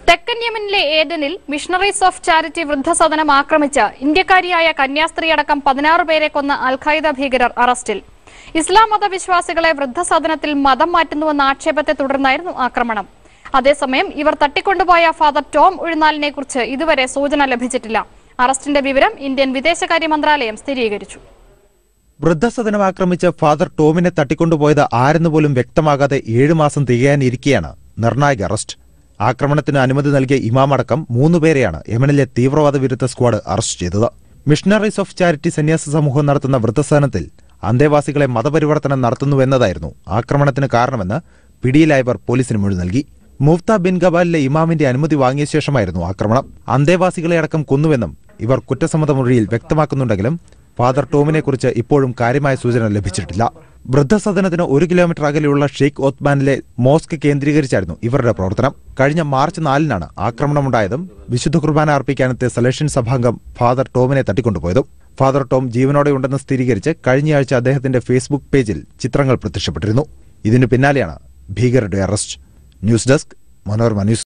തെക്കൻ യമനിലെ ഏദനിൽ മിഷണറീസ് ഓഫ് ചാരിറ്റി വൃദ്ധസദനം ആക്രമിച്ച് ഇന്ത്യക്കാരിയായ കന്യാസ്ത്രീയടക്കം 16 പേരെ കൊന്ന അൽ-ഖൈദ ഭീകരർ അറസ്റ്റിൽ. ഇസ്ലാം മതവിശ്വാസികളെ വൃദ്ധസദനത്തിൽ മതം മാറ്റുന്നുവെന്ന ആക്ഷേപത്തെ തുടർന്നായിരുന്നു ആക്രമണം. അതേസമയം ഇവർ തട്ടിക്കൊണ്ടുപോയ ഫാദർ ടോം ഉഴുന്നാലിനെ കുറിച്ച് ഇതുവരെ സൂചന ലഭിച്ചിട്ടില്ല. അറസ്റ്റിന്റെ വിവരം ഇന്ത്യൻ വിദേശകാര്യ മന്ത്രാലയം സ്ഥിരീകരിച്ചു. വൃദ്ധസദനം ആക്രമിച്ച് ഫാദർ ടോമിനെ തട്ടിക്കൊണ്ടുപോയത് ആരെന്നുപോലും വ്യക്തമാകാതെ 7 മാസം തികയാനിരിക്കെയാണ് നിർണായക അറസ്റ്റ്. ആക്രമണത്തിന് അനുമതി നൽകിയ ഇമാമടക്കം 3 പേരെയാണ് യമനിലെ തീവ്രവാദ വിരുദ്ധ സ്ക്വാഡ് അറസ്റ്റ് ചെയ്തത്. മിഷണറീസ് ഓഫ് ചാരിറ്റി സന്യാസ സമൂഹം നടത്തുന്ന വൃദ്ധസദനത്തിൽ അന്തേവാസികളെ മതപരിവർത്തനം നടത്തുന്നുവെന്നതായിരുന്നു ആക്രമണത്തിന് കാരണമെന്ന് പിടിയിലായവർ പോലീസിന് മൊഴി നൽകി. മുഫ്ത ബിൻ ഗബാലിലെ ഇമാമിന്റെ അനുമതി വാങ്ങിയ ശേഷമായിരുന്നു ആക്രമണം. അന്തേവാസികളെ അടക്കം കൊന്നുവെന്നും ഇവർ കുറ്റസമ്മത മൊഴിയിൽ വ്യക്തമാക്കുന്നുണ്ടെങ്കിലും ഫാദർ ടോമിനെക്കുറിച്ച് ഇപ്പോഴും കാര്യമായ സൂചന ലഭിച്ചിട്ടില്ല. വൃദ്ധസദനത്തിന് 1 കിലോമീറ്റർ അകലെയുള്ള ഷെയ്ഖ് ഓത്മാനിലെ മോസ്ക് കേന്ദ്രീകരിച്ചായിരുന്നു ഇവരുടെ പ്രവർത്തനം. കഴിഞ്ഞ മാർച്ച് 4-നാണ് ആക്രമണമുണ്ടായതും വിശുദ്ധ കുർബാന അർപ്പിക്കാനെത്തിയ സലേഷ്യൻ സഭാംഗം ഫാദർ ടോമിനെ തട്ടിക്കൊണ്ടുപോയതും. ഫാദർ ടോം ജീവനോടെയുണ്ടെന്ന് സ്ഥിരീകരിച്ച് കഴിഞ്ഞയാഴ്ച അദ്ദേഹത്തിന്റെ ഫേസ്ബുക്ക് പേജിൽ ചിത്രങ്ങൾ പ്രത്യക്ഷപ്പെട്ടിരുന്നു. ഇതിനു പിന്നാലെയാണ് ഭീകരരുടെ അറസ്റ്റ്. News desk, Manorama news.